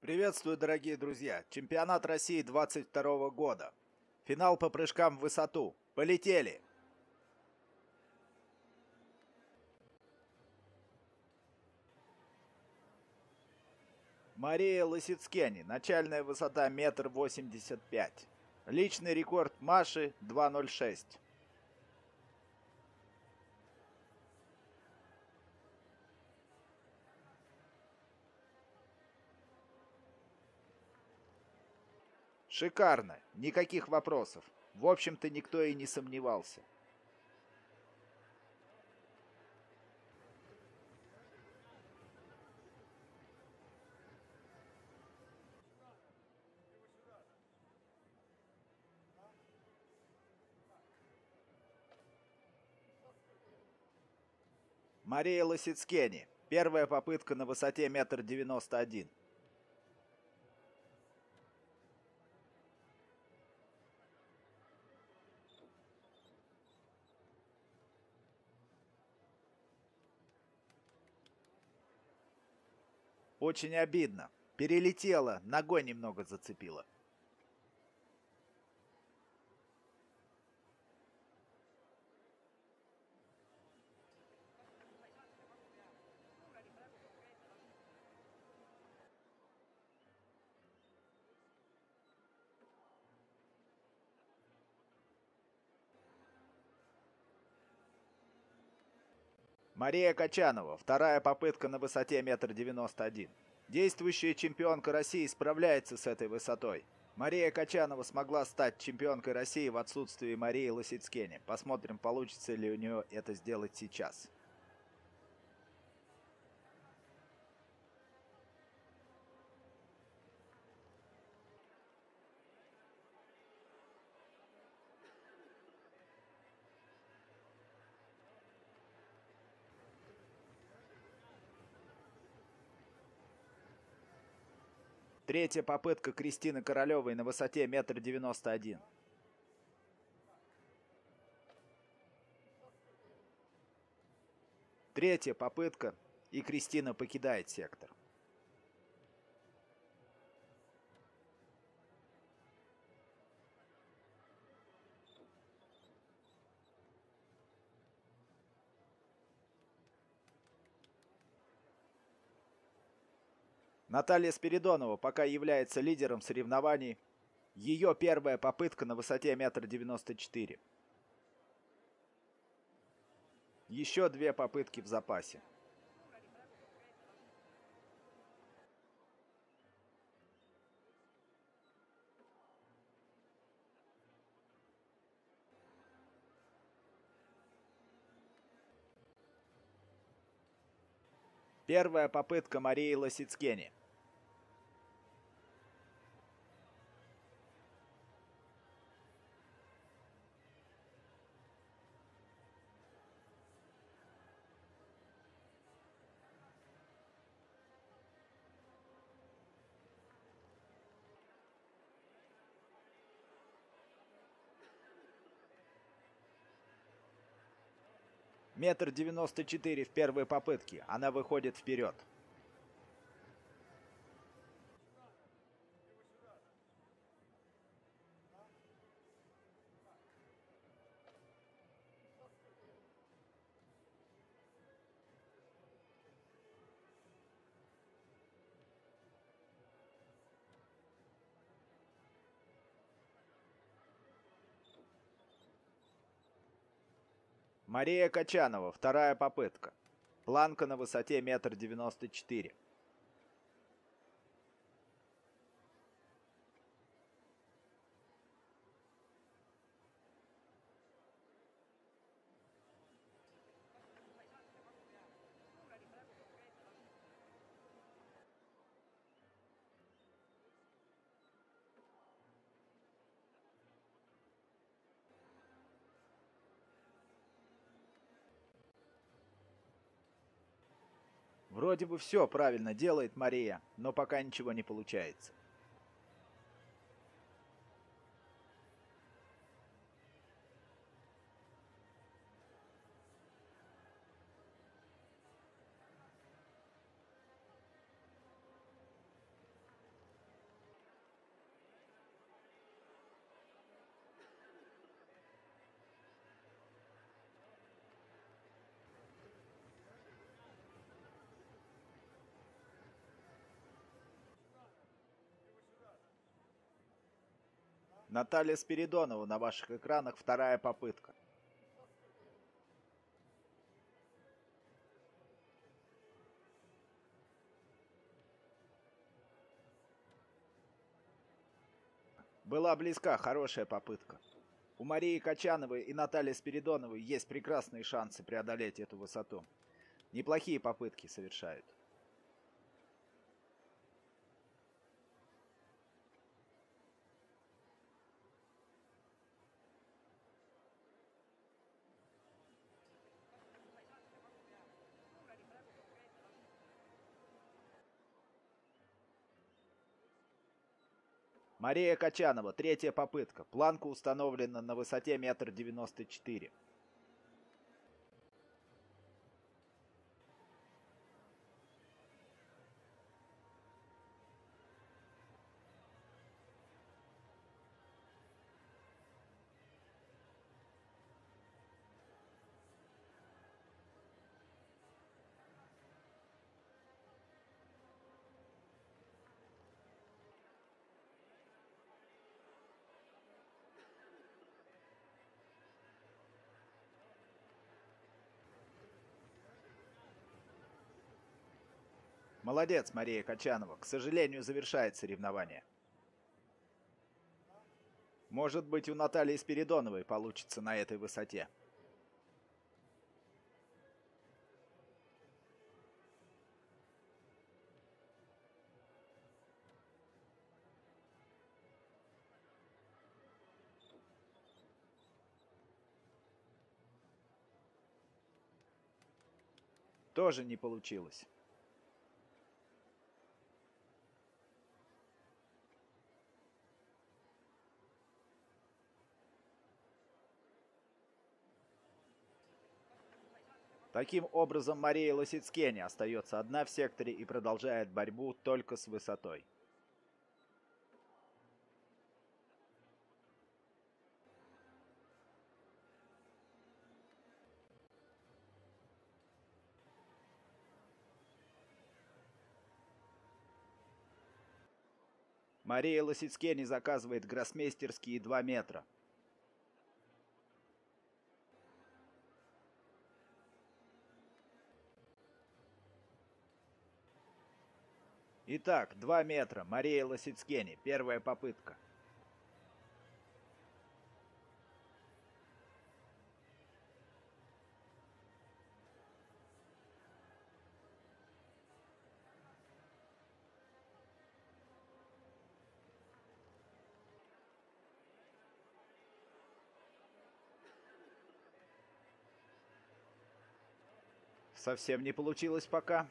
Приветствую, дорогие друзья! Чемпионат России 22 года. Финал по прыжкам в высоту. Полетели! Мария Лысицкени. Начальная высота 1,85 м. Личный рекорд Маши 2,06. Шикарно. Никаких вопросов. В общем-то, никто и не сомневался. Мария Лысицкени. Первая попытка на высоте 1,91 м. Очень обидно. Перелетела, ногой немного зацепила. Мария Качанова. Вторая попытка на высоте 1,91 м. Действующая чемпионка России справляется с этой высотой. Мария Качанова смогла стать чемпионкой России в отсутствии Марии Лысицкени. Посмотрим, получится ли у нее это сделать сейчас. Третья попытка Кристины Королевой на высоте 1,91 м. Третья попытка, и Кристина покидает сектор. Наталья Спиридонова пока является лидером соревнований. Ее первая попытка на высоте 1,94 м. Еще две попытки в запасе. Первая попытка Марии Лысицкени. Метр 94 в первой попытке. Она выходит вперед. Мария Качанова. Вторая попытка. Планка на высоте 1,94 м. Вроде бы все правильно делает Мария, но пока ничего не получается. Наталья Спиридонова на ваших экранах, вторая попытка. Была близка, хорошая попытка. У Марии Качановой и Натальи Спиридоновой есть прекрасные шансы преодолеть эту высоту. Неплохие попытки совершают. Мария Качанова, третья попытка. Планка установлена на высоте 1,94 м. Молодец, Мария Качанова. К сожалению, завершает соревнование. Может быть, у Натальи Спиридоновой получится на этой высоте. Тоже не получилось. Таким образом, Мария Лосицкене остается одна в секторе и продолжает борьбу только с высотой. Мария Лосицкене заказывает гроссмейстерские 2 метра. Итак, 2 метра. Мария Лосицкене. Первая попытка. Совсем не получилось пока.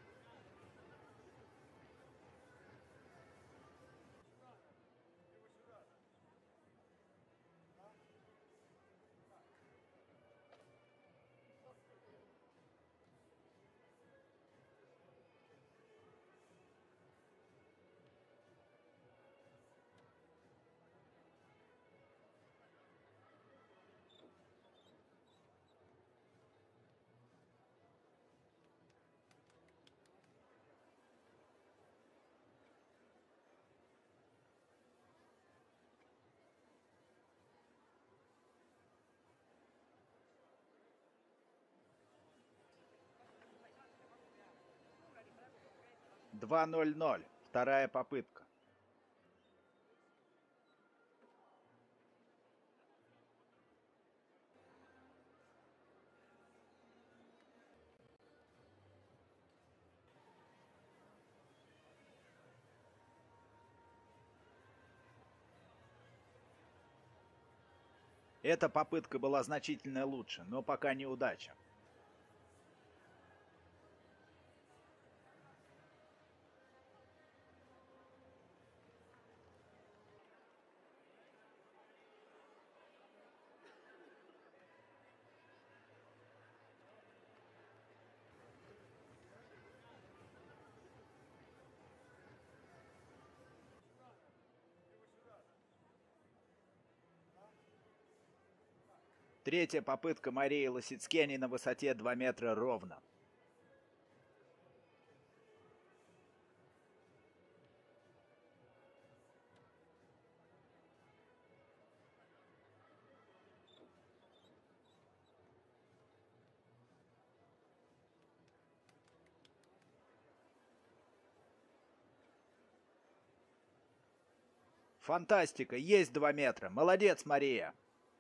Два 0-0. Вторая попытка. Эта попытка была значительно лучше, но пока неудача. Третья попытка Марии Лосицкене на высоте 2 метра ровно. Фантастика, есть 2 метра. Молодец, Мария.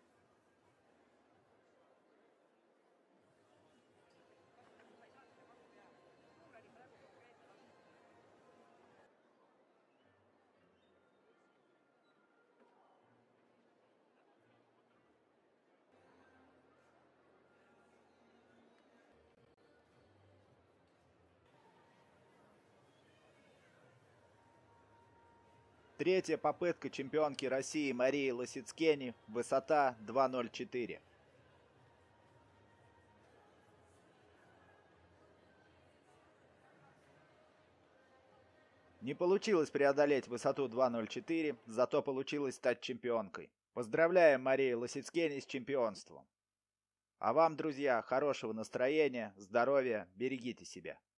Третья попытка чемпионки России Марии Лосицкени, высота 2.04. Не получилось преодолеть высоту 2.04, зато получилось стать чемпионкой. Поздравляем Марию Лосицкени с чемпионством. А вам, друзья, хорошего настроения, здоровья, берегите себя.